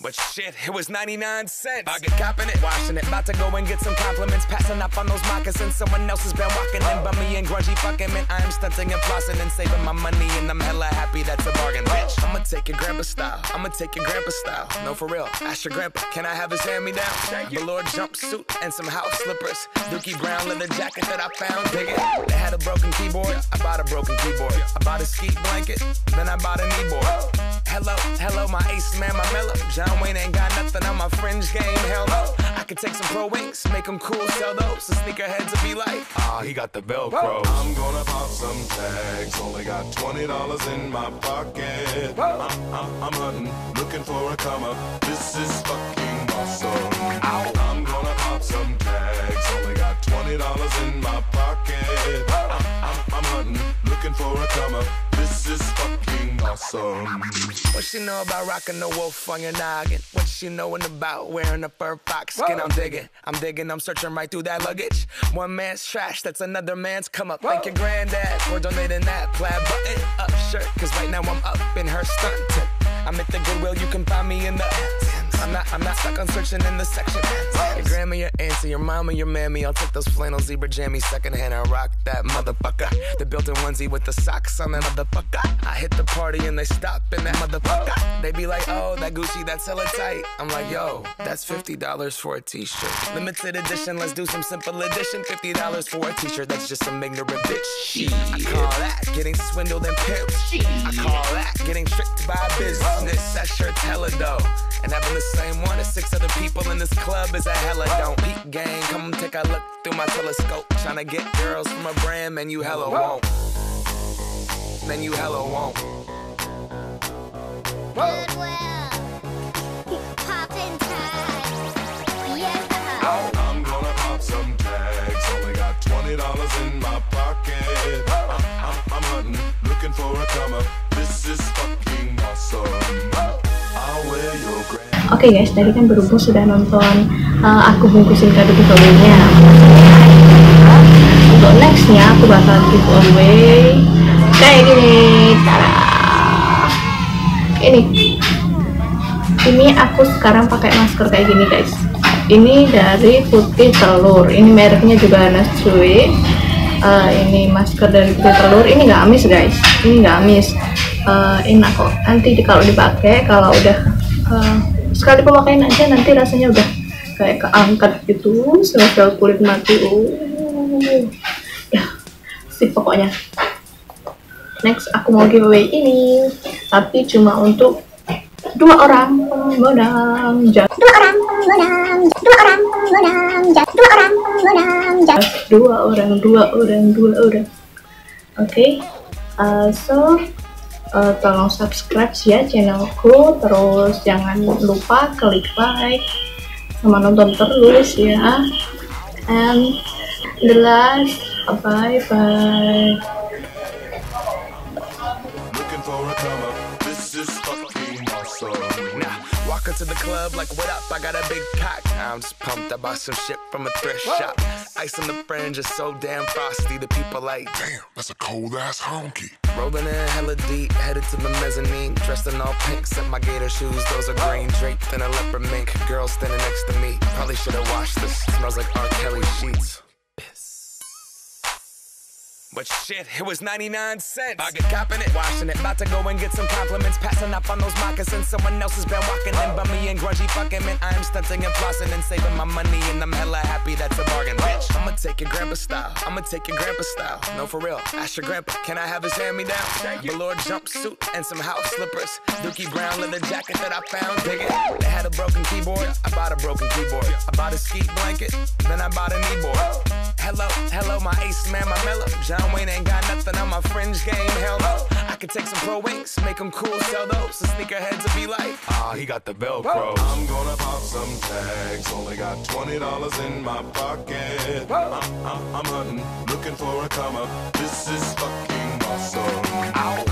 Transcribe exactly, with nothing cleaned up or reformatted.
But shit, it was ninety-nine cents. I get copping it, washing it, about to go and get some compliments, passing up on those moccasins. Someone else has been walking in, bummy and grungy fucking man. I am stunting and flossing and saving my money, and I'm hella happy that's a bargain, bitch. I'ma take your grandpa style, I'ma take your grandpa style. No, for real, ask your grandpa, can I have his hand-me-down? Velour jumpsuit and some house slippers, Dookie brown leather jacket that I found, dig it. They had a broken keyboard, I bought a broken keyboard. I bought a ski blanket, then I bought a kneeboard. Hello, hello, my ace man, my mellow. John Wayne ain't got nothing on my fringe game, hell no. I could take some pro wings, make them cool, sell those. The sneakerheads will be like, ah, he got the Velcro. I'm gonna pop some tags, only got twenty dollars in my pocket. I'm, I'm, I'm hunting, looking for a come up. This is fucking awesome. Ow. I'm gonna pop some tags, only got twenty dollars in my pocket. I'm, I'm, I'm hunting, looking for a come up. This is fucking awesome. What she know about rocking the wolf on your noggin? What she knowin' about wearing a fur fox skin? I'm digging, I'm digging, I'm searching right through that luggage. One man's trash, that's another man's come up. Thank your granddad for donating that plaid button up shirt, cause right now I'm up in her stuntin'. I'm at the Goodwill, you can find me in the I'm not, I'm not stuck on searching in the section. Your grandma, your auntie, your mama, your mammy. I'll take those flannel zebra jammies secondhand and rock that motherfucker. The built-in onesie with the socks on that motherfucker. I hit the party and they stop in that motherfucker. They be like, oh, that Gucci, that's hella tight. I'm like, yo, that's fifty dollars for a t-shirt. Limited edition, let's do some simple edition. fifty dollars for a t-shirt, that's just some ignorant bitch. Shit. I call that getting swindled and pimped. I call that getting tricked by business. That shirt's hella dough. And having the same one as six other people in this club is a hella don't. Peak gang, come take a look through my telescope. Tryna get girls from a brand, man, you hella won't. Man, you hella won't. Goodwill. Poppin' tags. Yeah. I'm gonna pop some tags, only got twenty dollars in my pocket. I'm, I'm, I'm hunting, looking for a come up. This is fucking awesome. I'll wear your grand. Oke okay guys, tadi kan berhubung sudah nonton uh, aku bungkusin kado giveaway-nya. Untuk nextnya aku bakal giveaway kayak gini. Tada! Ini, ini aku sekarang pakai masker kayak gini guys. Ini dari Putih Telur. Ini mereknya juga Nasui. Uh, ini masker dari Putih Telur. Ini nggak amis guys. Ini nggak amis. Uh, enak kok. Nanti kalau dipakai, kalau udah uh, sekali pemakaian aja nanti rasanya udah kayak keangkat gitu, sel-sel kulit mati. Uh, ya, sip pokoknya. Next aku mau giveaway ini, tapi cuma untuk dua orang pemenang. Dua orang pemenang. Dua orang pemenang. Dua orang pemenang. Dua orang, dua orang, dua orang. Oke, okay. uh, so. Uh, tolong subscribe ya channelku, terus jangan lupa klik like sama nonton terus ya. And the last, bye bye. Looking for a come up. This is fucking awesome. Nah, walking to the club like, what up? I got a big cock. I'm just pumped. I bought some shit from a thrift shop. Ice on the fringe is so damn frosty. The people like, Damn, that's a cold ass honky. Rolling in hella deep, headed to the mezzanine. Dressed in all pink, except my gator shoes, those are green. Draped in a leopard mink, girl standing next to me. Probably should've washed this, smells like R. Kelly sheets. But shit, it was ninety-nine cents. I get copping it, washing it, about to go and get some compliments, passing up on those moccasins. Someone else has been walking in, bummy and grungy fucking man. I am stunting and flossing and saving my money, and I'm hella happy that's a bargain, bitch. I'ma take your grandpa style, I'ma take your grandpa style. No, for real, ask your grandpa, can I have his hand-me-down? Velour jumpsuit and some house slippers, Dookie brown leather jacket that I found, dig it. They had a broken keyboard, I bought a broken keyboard. I bought a ski blanket, then I bought a kneeboard. Hello, hello, my ace man, my mellow. John Wayne ain't got nothing on my fringe game, hell no. I could take some pro wings, make them cool, sell those. The sneakerheads will be like, ah, he got the Velcro. I'm gonna pop some tags, only got twenty dollars in my pocket. I'm, I'm, I'm hunting, looking for a come up. This is fucking awesome. Ow.